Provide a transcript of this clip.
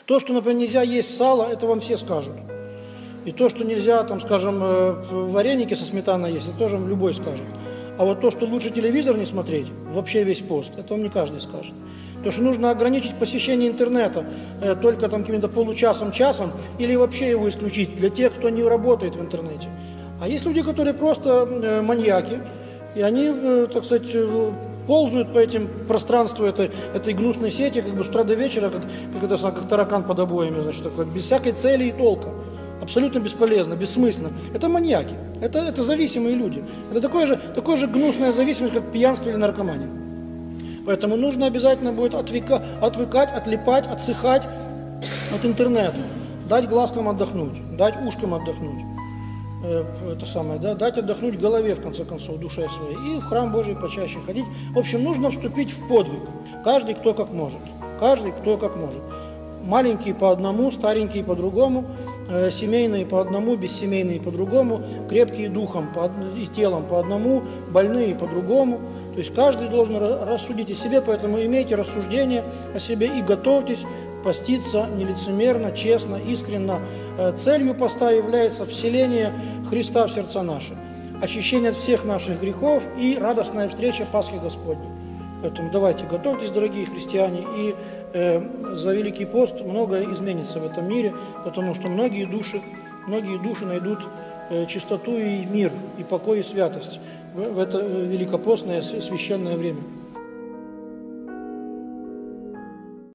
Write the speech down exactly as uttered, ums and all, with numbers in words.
То, что, например, нельзя есть сало, это вам все скажут. И то, что нельзя, там, скажем, вареники со сметаной есть, это тоже вам любой скажет. А вот то, что лучше телевизор не смотреть, вообще весь пост, это вам не каждый скажет. То, что нужно ограничить посещение интернета э, только там каким-то получасом-часом или вообще его исключить для тех, кто не работает в интернете. А есть люди, которые просто э, маньяки, и они, э, так сказать, э, ползают по этим пространству этой, этой гнусной сети, как бы с утра до вечера, как, как, это, как таракан под обоями, значит, такой, без всякой цели и толка. Абсолютно бесполезно, бессмысленно. Это маньяки, это, это зависимые люди. Это такое же, такое же гнусная зависимость, как пьянство или наркомания. Поэтому нужно обязательно будет отвека, отвыкать, отлипать, отсыхать от интернета. Дать глазкам отдохнуть, дать ушкам отдохнуть. Э, это самое, да, дать отдохнуть голове, в конце концов, душе своей. И в храм Божий почаще ходить. В общем, нужно вступить в подвиг. Каждый, кто как может. Каждый, кто как может. Маленькие по одному, старенькие по другому, э, семейные по одному, бессемейные по другому, крепкие духом по, и телом по одному, больные по другому. То есть каждый должен рассудить о себе, поэтому имейте рассуждение о себе и готовьтесь поститься нелицемерно, честно, искренно. Э, целью поста является вселение Христа в сердца наши, очищение от всех наших грехов и радостная встреча Пасхи Господней. Поэтому давайте готовьтесь, дорогие христиане, и э, за Великий пост многое изменится в этом мире, потому что многие души, многие души найдут э, чистоту и мир, и покой, и святость в, в это великопостное священное время.